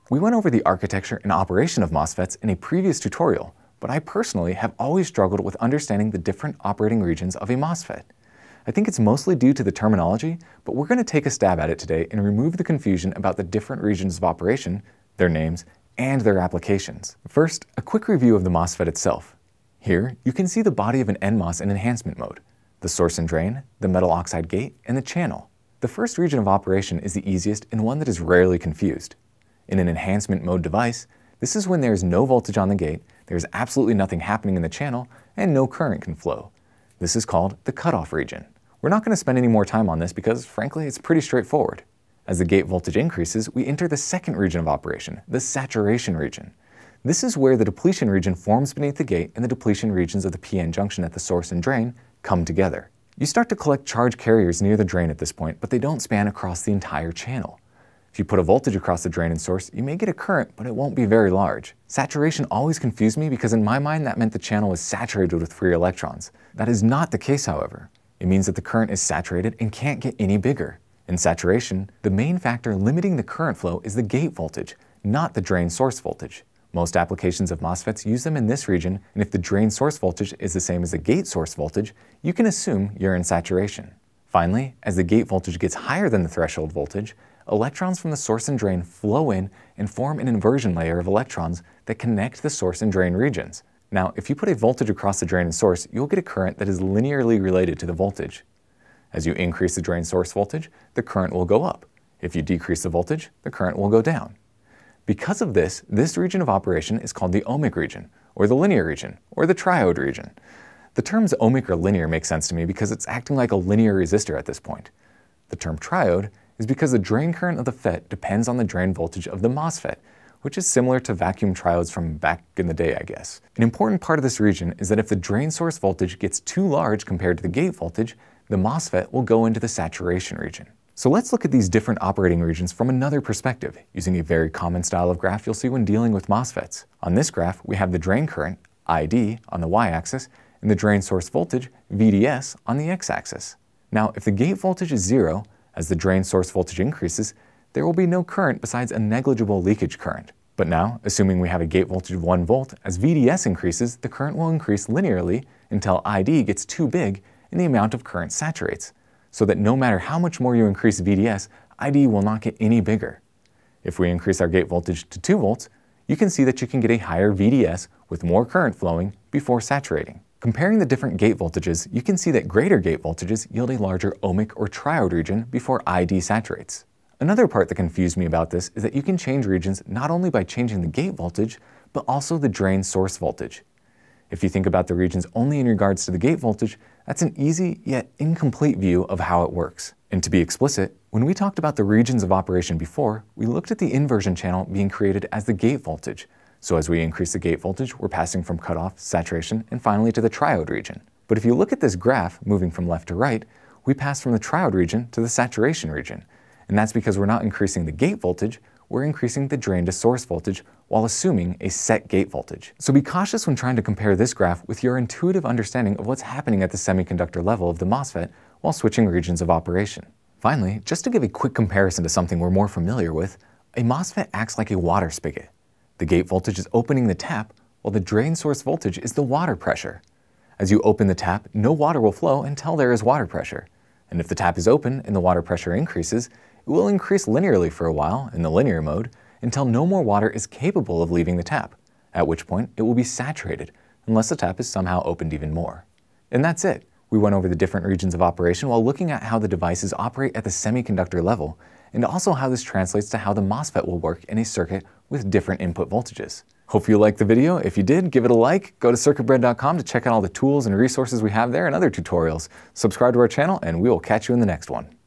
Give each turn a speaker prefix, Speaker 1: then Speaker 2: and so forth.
Speaker 1: We went over the architecture and operation of MOSFETs in a previous tutorial, but I personally have always struggled with understanding the different operating regions of a MOSFET. I think it's mostly due to the terminology, but we're going to take a stab at it today and remove the confusion about the different regions of operation, their names, and their applications. First, a quick review of the MOSFET itself. Here, you can see the body of an NMOS in enhancement mode, the source and drain, the metal oxide gate, and the channel. The first region of operation is the easiest and one that is rarely confused. In an enhancement mode device, this is when there is no voltage on the gate, there is absolutely nothing happening in the channel, and no current can flow. This is called the cutoff region. We're not going to spend any more time on this because, frankly, it's pretty straightforward. As the gate voltage increases, we enter the second region of operation, the saturation region. This is where the depletion region forms beneath the gate and the depletion regions of the PN junction at the source and drain come together. You start to collect charge carriers near the drain at this point, but they don't span across the entire channel. If you put a voltage across the drain and source, you may get a current, but it won't be very large. Saturation always confused me because in my mind that meant the channel was saturated with free electrons. That is not the case, however. It means that the current is saturated and can't get any bigger. In saturation, the main factor limiting the current flow is the gate voltage, not the drain source voltage. Most applications of MOSFETs use them in this region, and if the drain source voltage is the same as the gate source voltage, you can assume you're in saturation. Finally, as the gate voltage gets higher than the threshold voltage, electrons from the source and drain flow in and form an inversion layer of electrons that connect the source and drain regions. Now, if you put a voltage across the drain and source, you'll get a current that is linearly related to the voltage. As you increase the drain source voltage, the current will go up. If you decrease the voltage, the current will go down. Because of this, this region of operation is called the ohmic region, or the linear region, or the triode region. The terms ohmic or linear make sense to me because it's acting like a linear resistor at this point. The term triode is because the drain current of the FET depends on the drain voltage of the MOSFET, which is similar to vacuum triodes from back in the day, I guess. An important part of this region is that if the drain source voltage gets too large compared to the gate voltage, the MOSFET will go into the saturation region. So let's look at these different operating regions from another perspective, using a very common style of graph you'll see when dealing with MOSFETs. On this graph, we have the drain current, ID, on the y-axis, and the drain source voltage, VDS, on the x-axis. Now, if the gate voltage is 0, as the drain source voltage increases, there will be no current besides a negligible leakage current. But now, assuming we have a gate voltage of 1 volt, as VDS increases, the current will increase linearly until ID gets too big and the amount of current saturates, so that no matter how much more you increase VDS, ID will not get any bigger. If we increase our gate voltage to 2 volts, you can see that you can get a higher VDS with more current flowing before saturating. Comparing the different gate voltages, you can see that greater gate voltages yield a larger ohmic or triode region before ID saturates. Another part that confused me about this is that you can change regions not only by changing the gate voltage, but also the drain source voltage. If you think about the regions only in regards to the gate voltage, that's an easy yet incomplete view of how it works. And to be explicit, when we talked about the regions of operation before, we looked at the inversion channel being created as the gate voltage. So as we increase the gate voltage, we're passing from cutoff, saturation, and finally to the triode region. But if you look at this graph, moving from left to right, we pass from the triode region to the saturation region. And that's because we're not increasing the gate voltage, we're increasing the drain to source voltage while assuming a set gate voltage. So be cautious when trying to compare this graph with your intuitive understanding of what's happening at the semiconductor level of the MOSFET while switching regions of operation. Finally, just to give a quick comparison to something we're more familiar with, a MOSFET acts like a water spigot. The gate voltage is opening the tap, while the drain source voltage is the water pressure. As you open the tap, no water will flow until there is water pressure. And if the tap is open and the water pressure increases, it will increase linearly for a while, in the linear mode, until no more water is capable of leaving the tap, at which point it will be saturated, unless the tap is somehow opened even more. And that's it. We went over the different regions of operation while looking at how the devices operate at the semiconductor level, and also how this translates to how the MOSFET will work in a circuit with different input voltages. Hope you liked the video. If you did, give it a like. Go to CircuitBread.com to check out all the tools and resources we have there and other tutorials. Subscribe to our channel, and we will catch you in the next one.